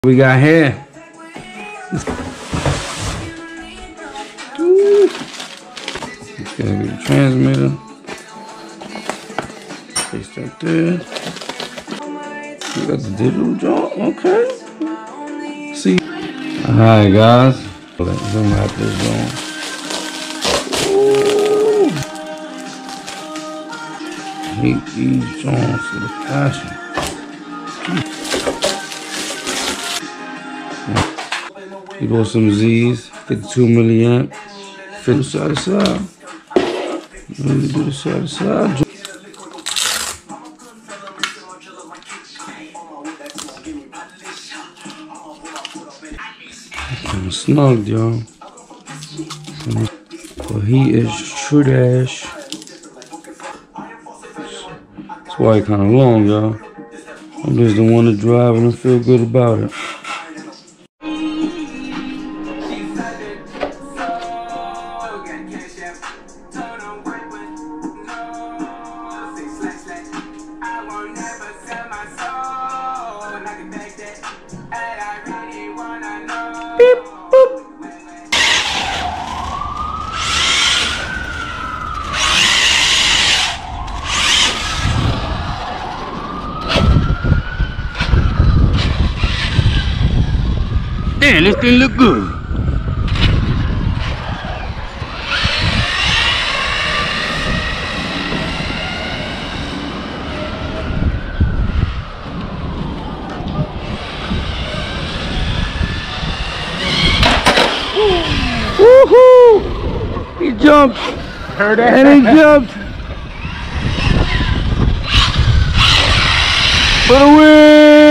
We got here. Let's get the transmitter. Place that there. We got the digital joint. Okay. See. Alright, guys. Let me have this on. I hate these joints with a passion. You go some Z's, 52 milliamp, fit side to side. You know, you do the side to side. Kind of snug, y'all. The heat is trash. That's why it's kind of long, y'all. I'm just the one to drive and I feel good about it. Beep, boop. Damn, this thing look good. Woohoo! He jumped. Heard that? And he jumped. For the win!